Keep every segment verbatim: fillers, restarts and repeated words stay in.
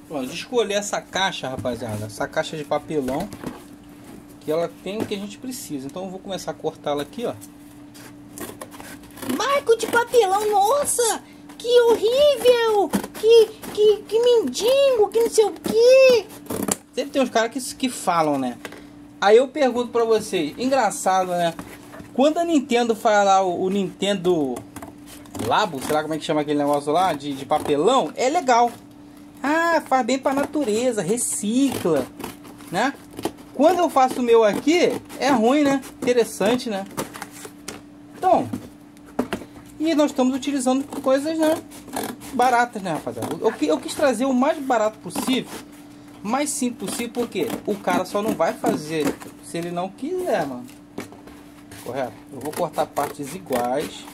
Pronto, escolher essa caixa, rapaziada, essa caixa de papelão, que ela tem o que a gente precisa. Então eu vou começar a cortá-la aqui, ó. Barco de papelão, nossa, que horrível, que, que, que mendigo, que não sei o que. Sempre tem uns caras que, que falam, né? Aí eu pergunto pra vocês, engraçado, né? Quando a Nintendo faz lá o, o Nintendo Labo, sei lá como é que chama aquele negócio lá, de, de papelão, é legal. Ah, faz bem pra natureza, recicla, né? Quando eu faço o meu aqui, é ruim, né? Interessante, né? Então, e nós estamos utilizando coisas, né, baratas, né, rapaziada? Eu, eu quis trazer o mais barato possível, mais simples possível, porque o cara só não vai fazer se ele não quiser, mano. Correto? Eu vou cortar partes iguais.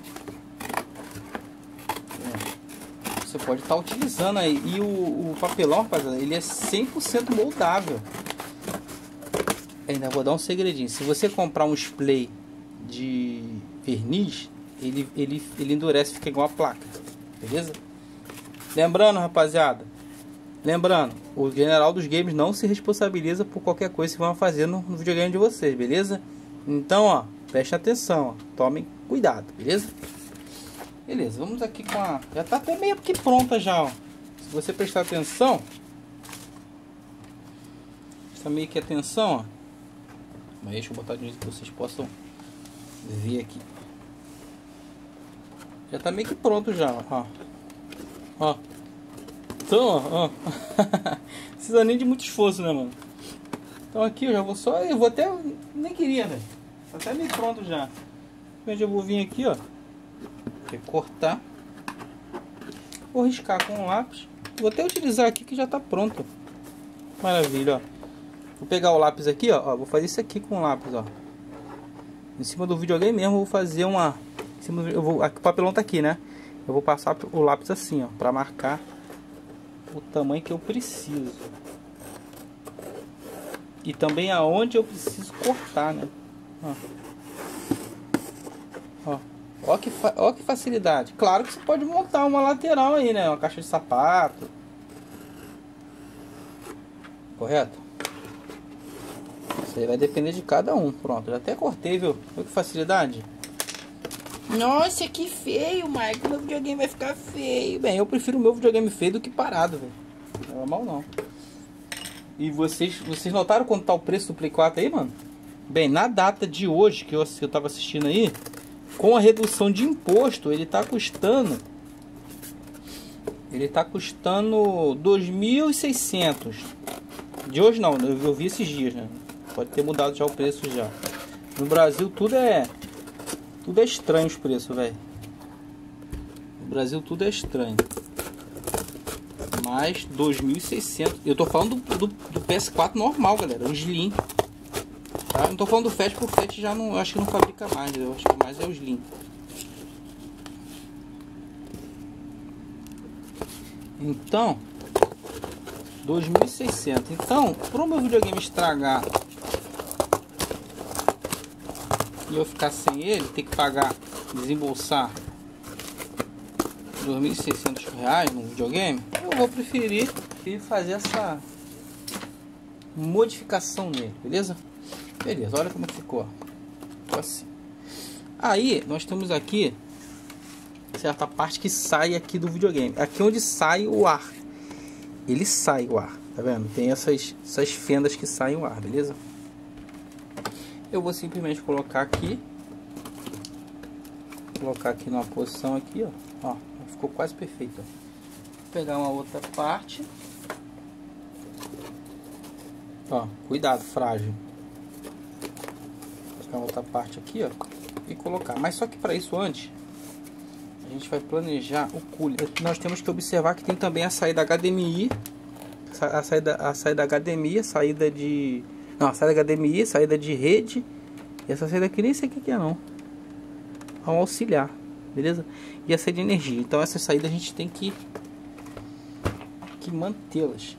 Você pode estar utilizando aí. E o, o papelão, rapaziada, ele é cem por cento moldável. Ainda vou dar um segredinho. Se você comprar um spray de verniz, ele, ele, ele endurece, fica igual a placa. Beleza? Lembrando, rapaziada. Lembrando, o General dos Games não se responsabiliza por qualquer coisa que vão fazer no, no videogame de vocês, beleza? Então, ó, preste atenção, ó, tomem cuidado, beleza? Beleza, vamos aqui com a... Já tá até meio que pronta já, ó. Se você prestar atenção... Presta meio que atenção, ó. Mas deixa eu botar de jeito que vocês possam ver aqui. Já tá meio que pronto já, ó. Ó. Então, ó. ó. Precisa nem de muito esforço, né, mano? Então aqui eu já vou só... Eu vou até... Nem queria, velho. Tá até meio pronto já. Eu vou vir aqui, ó. Cortar, vou riscar com o lápis, vou até utilizar aqui que já está pronto. Maravilha, ó. Vou pegar o lápis aqui, ó, ó, vou fazer isso aqui com o lápis, ó, em cima do videogame mesmo. Vou fazer uma, em cima do, eu vou, aqui, o papelão tá aqui, né? Eu vou passar o lápis assim, ó, para marcar o tamanho que eu preciso e também aonde eu preciso cortar, né? Ó. Ó. Ó que, ó que facilidade. Claro que você pode montar uma lateral aí, né? Uma caixa de sapato. Correto? Isso aí vai depender de cada um. Pronto, já até cortei, viu? Olha que facilidade. Nossa, que feio, Michael. Meu videogame vai ficar feio. Bem, eu prefiro o meu videogame feio do que parado, velho. Não é mal não. E vocês, vocês notaram quanto tá o preço do Play quatro aí, mano? Bem, na data de hoje que eu, que eu tava assistindo aí, com a redução de imposto, ele tá custando ele tá custando dois mil e seiscentos. De hoje não, eu vi esses dias, né? Pode ter mudado já o preço já. No Brasil tudo é tudo é estranho os preços, velho. No Brasil tudo é estranho. Mas dois mil e seiscentos. Eu tô falando do, do, do P S quatro normal, galera, o Slim. Tá? Não tô falando do Fat, porque o Fat já não, acho que não fabrica mais. Eu acho que mais é o Slim. Então, dois mil e seiscentos. Então, para o meu videogame estragar e eu ficar sem ele, ter que pagar, desembolsar dois mil e seiscentos reais no videogame, eu vou preferir fazer essa modificação nele, beleza? Beleza, olha como ficou. Ficou assim. Aí, nós temos aqui certa parte que sai aqui do videogame. Aqui onde sai o ar. Ele sai o ar, tá vendo? Tem essas, essas fendas que saem o ar, beleza? Eu vou simplesmente colocar aqui. Colocar aqui numa posição aqui, ó. Ó, ficou quase perfeito, ó. Vou pegar uma outra parte. Ó, cuidado, frágil. Vou pegar outra parte aqui, ó, e colocar. Mas só que para isso antes, a gente vai planejar o cooler. Nós temos que observar que tem também a saída H D M I, a saída, a saída H D M I, a saída de, não, a saída H D M I, saída de rede, e essa saída aqui nem sei o que é não, é um auxiliar, beleza? E a saída de energia. Então essa saída a gente tem que que mantê-las.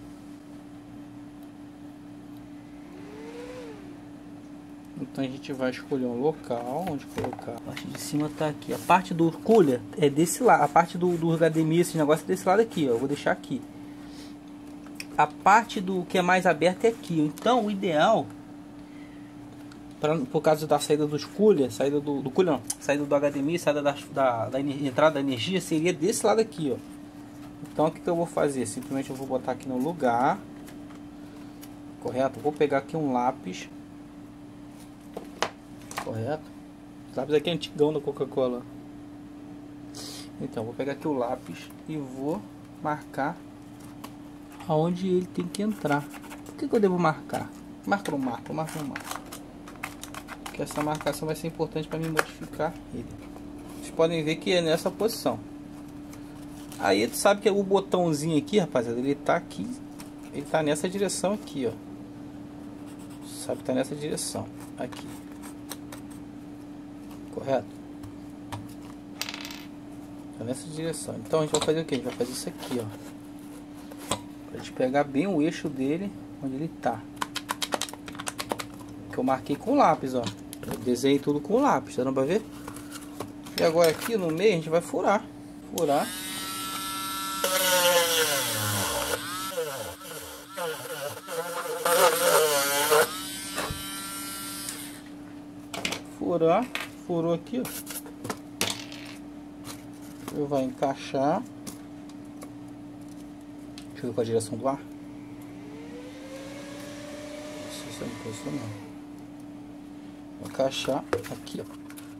Então a gente vai escolher um local onde colocar. A parte de cima tá aqui. A parte do cooler é desse lado. A parte do, do H D M I, esse negócio é desse lado aqui, ó. Eu vou deixar aqui. a parte do que é mais aberta é aqui. Então o ideal, pra, por causa da saída dos cooler, saída do, do cooler não, saída do H D M I, saída da, da, da entrada da energia, seria desse lado aqui, ó. Então o que, que eu vou fazer? Simplesmente eu vou botar aqui no lugar, correto? Vou pegar aqui um lápis, correto? O lápis aqui é antigão da Coca-Cola. Então vou pegar aqui o lápis e vou marcar aonde ele tem que entrar. O que, que eu devo marcar? Marca ou não marca? Marca ou não marca? Porque essa marcação vai ser importante para mim modificar ele. Vocês podem ver que é nessa posição. Aí tu sabe que o botãozinho aqui, rapaziada, ele tá aqui, ele tá nessa direção aqui, ó. Sabe que tá nessa direção aqui, correto? Tá nessa direção. Então a gente vai fazer o que? A gente vai fazer isso aqui, ó, pra gente pegar bem o eixo dele onde ele tá, que eu marquei com lápis, ó. Eu desenhei tudo com lápis, tá dando pra ver? E agora aqui no meio a gente vai furar, furar. Furar, furou aqui, ó. Ele vai encaixar. Deixa eu ver com a direção do ar. Se isso não isso não. Vou encaixar aqui, ó.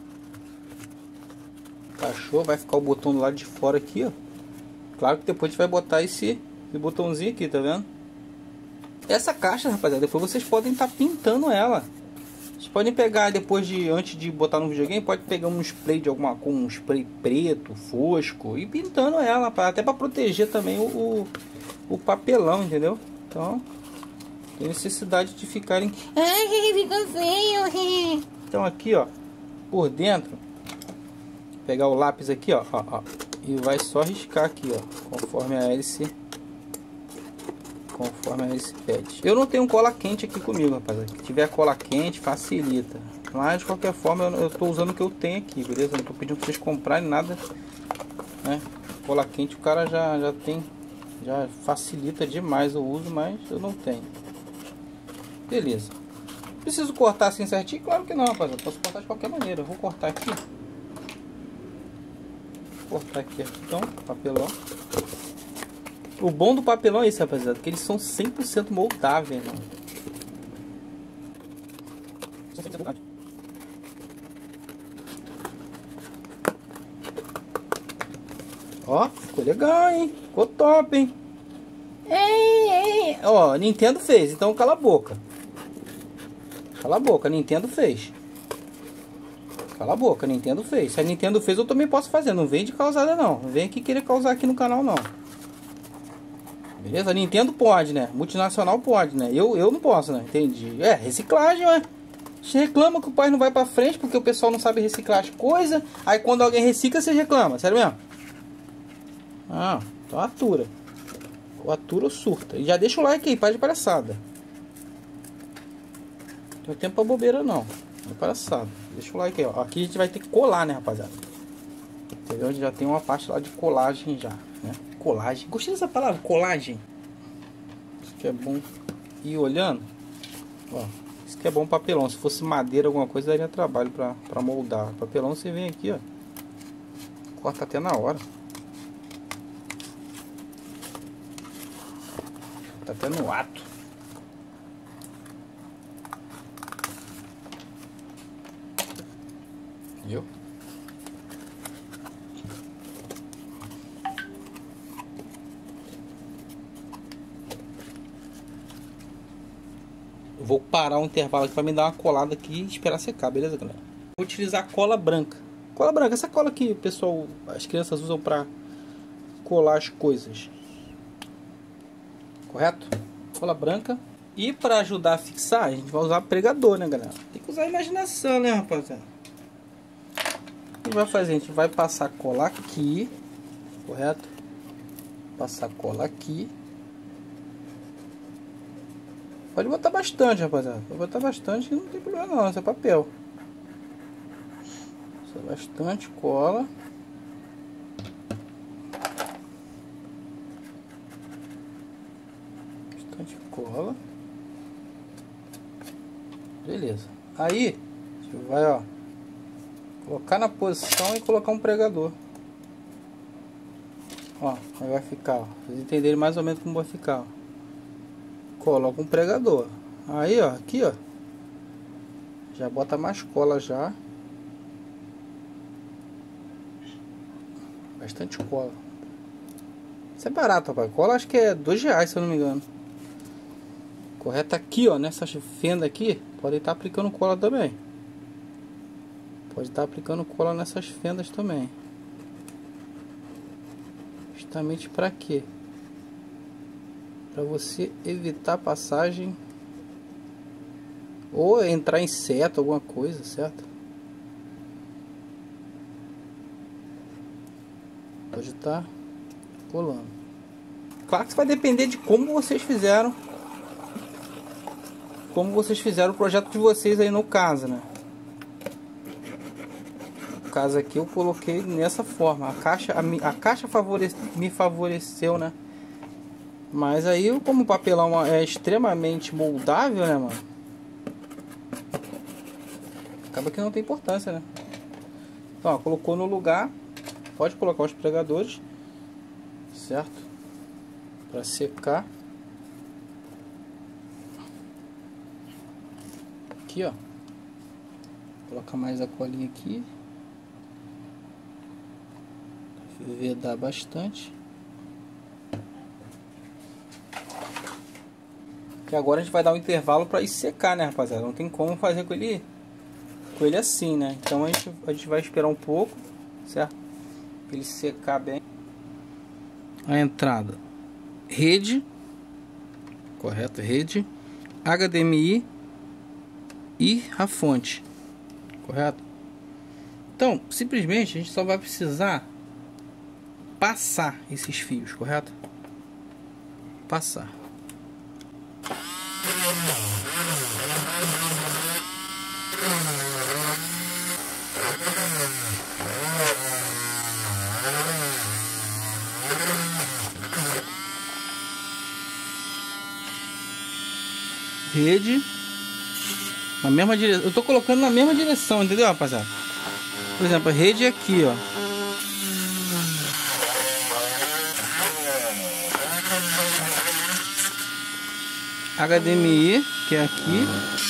Encaixou, vai ficar o botão do lado de fora aqui, ó. Claro que depois a gente vai botar esse, esse botãozinho aqui, tá vendo? Essa caixa, rapaziada, depois vocês podem estar tá pintando ela. Vocês podem pegar depois de, antes de botar no videogame, pode pegar um spray de alguma com um spray preto, fosco, e pintando ela, pra, até para proteger também o, o, o papelão, entendeu? Então, tem necessidade de ficarem... Ai, ficou feio. Então aqui, ó, por dentro, pegar o lápis aqui, ó, ó, ó, e vai só riscar aqui, ó, conforme a hélice... Conforme a hélice pede. Eu não tenho cola quente aqui comigo, rapaziada. Se tiver cola quente, facilita. Mas de qualquer forma, eu estou usando o que eu tenho aqui, beleza? Não estou pedindo para vocês comprarem nada, né? Cola quente o cara já, já tem, já facilita demais o uso, mas eu não tenho. Beleza. Preciso cortar assim certinho? Claro que não, rapaziada. Posso cortar de qualquer maneira. Eu vou cortar aqui. Vou cortar aqui, então, papelão. O bom do papelão é isso, rapaziada, que eles são cem por cento moldáveis, mano. Ó, ficou legal, hein? Ficou top, hein? Ei, ei. Ó, Nintendo fez, então cala a boca. Cala a boca, Nintendo fez. Cala a boca, Nintendo fez. Se a Nintendo fez, eu também posso fazer. Não vem de causada, não. Não vem aqui querer causar aqui no canal, não. Beleza? Nintendo pode, né? Multinacional pode, né? Eu, eu não posso, né? Entendi. É, reciclagem, ué. Você reclama que o país não vai pra frente porque o pessoal não sabe reciclar as coisas. Aí quando alguém recicla, você reclama. Sério mesmo? Ah, então atura. Ou atura ou surta. E já deixa o like aí, para de palhaçada. Não tem tempo pra bobeira, não. Não é palhaçada. Deixa o like aí, ó. Aqui a gente vai ter que colar, né, rapaziada? Entendeu? A gente já tem uma parte lá de colagem já, né? Colagem. Gostei dessa palavra, colagem. Isso que é bom ir olhando. Ó, isso que é bom papelão. Se fosse madeira, alguma coisa, daria trabalho pra, pra moldar. Papelão você vem aqui, ó. Corta até na hora. Tá até no ato. Viu? Eu vou parar um intervalo aqui para me dar uma colada aqui e esperar secar, beleza, galera? Vou utilizar cola branca. Cola branca, essa cola que o pessoal, as crianças usam para colar as coisas. Correto? Cola branca. E para ajudar a fixar, a gente vai usar pregador, né, galera? Tem que usar a imaginação, né, rapaziada? O que a gente vai fazer? A gente vai passar cola aqui, correto? Passar cola aqui. Pode botar bastante, rapaziada. Pode botar bastante que não tem problema não, isso é papel. Isso é bastante cola. Bastante cola. Beleza. Aí, você vai, ó, colocar na posição e colocar um pregador. Ó, aí vai ficar, ó. Vocês entenderem mais ou menos como vai ficar, ó. Coloca um pregador. Aí, ó, aqui, ó. Já bota mais cola já. Bastante cola. Isso é barato, rapaz. Cola acho que é dois reais, se eu não me engano. Correto aqui, ó, nessa fenda aqui, pode estar aplicando cola também. Pode estar aplicando cola nessas fendas também. Justamente para quê? Para você evitar passagem ou entrar inseto, alguma coisa, certo? Pode estar colando. Claro que isso vai depender de como vocês fizeram. Como vocês fizeram o projeto de vocês aí no caso, né? No caso aqui eu coloquei nessa forma. A caixa, a, a caixa favorece, me favoreceu, né? Mas aí, como o papelão é extremamente moldável, né, mano? Acaba que não tem importância, né? Então, ó, colocou no lugar. Pode colocar os pregadores, certo? Para secar. Aqui, ó. Coloca mais a colinha aqui. Vedar bastante. Que agora a gente vai dar um intervalo para ir secar, né, rapaziada? Não tem como fazer com ele com ele assim, né? Então a gente, a gente vai esperar um pouco, certo? Pra ele secar bem. A entrada, rede, correto? Rede, H D M I e a fonte, correto? Então, simplesmente a gente só vai precisar passar esses fios, correto? Passar. Rede na mesma direção. Eu tô colocando na mesma direção, entendeu, rapaziada? Por exemplo, a rede é aqui, ó. H D M I, que é aqui.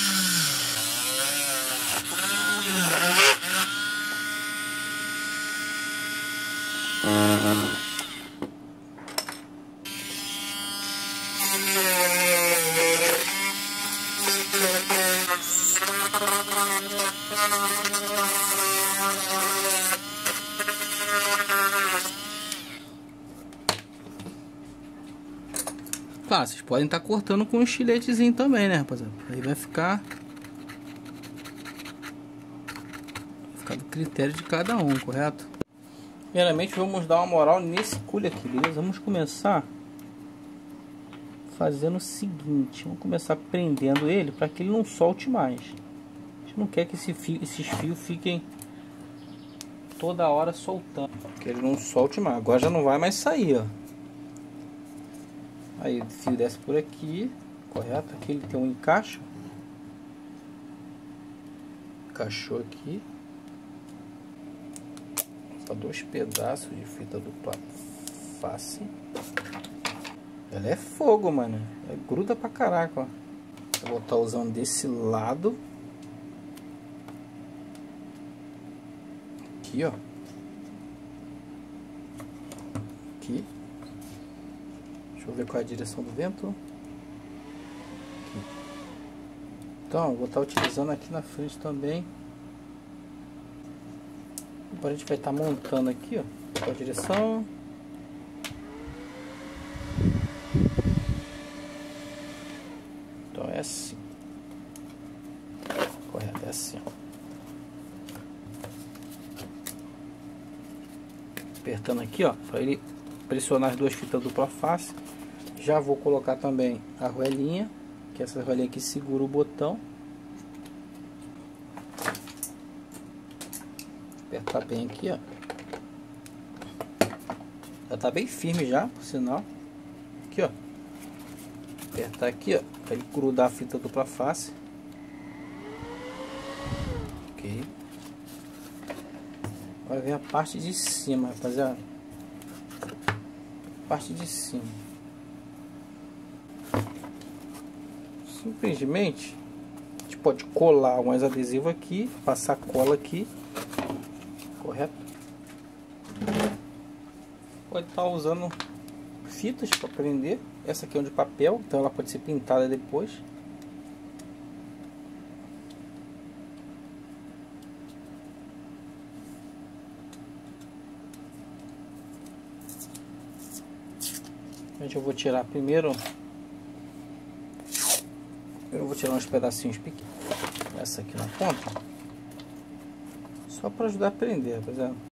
Claro, vocês podem estar cortando com um estiletezinho também, né, rapaziada? Aí vai ficar vai ficar do critério de cada um, correto? Primeiramente vamos dar uma moral nesse cule aqui, beleza? Vamos começar fazendo o seguinte, vamos começar prendendo ele para que ele não solte mais. A gente não quer que esse fio, esses fios fiquem toda hora soltando, que ele não solte mais. Agora já não vai mais sair, ó. Aí o fio desce por aqui, correto? Aqui ele tem um encaixe. Encaixou aqui. Só dois pedaços de fita dupla face. Ela é fogo, mano. É gruda pra caraca, ó. Eu vou estar usando desse lado. Aqui, ó. Aqui. Deixa eu ver qual é a direção do vento. Aqui. Então, eu vou estar utilizando aqui na frente também. Agora a gente vai estar montando aqui, ó. Qual a direção? Então é assim. Correto, é assim, ó. Apertando aqui, ó, para ele pressionar as duas fitas dupla face. Já vou colocar também a arruelinha, que é essa arruelinha aqui segura o botão. Apertar bem aqui, ó. Já tá bem firme já, por sinal. Aqui, ó. Apertar aqui, ó, para ele grudar a fita dupla face. Ok. Agora vem a parte de cima, rapaziada. Parte de cima. Simplesmente a gente pode colar mais adesivo aqui, passar cola aqui, correto? Pode estar usando fitas para prender. Essa aqui é de papel, então ela pode ser pintada depois. Gente, eu vou tirar primeiro. Eu vou tirar uns pedacinhos pequenos. Essa aqui na ponta. Só para ajudar a prender, rapaziada.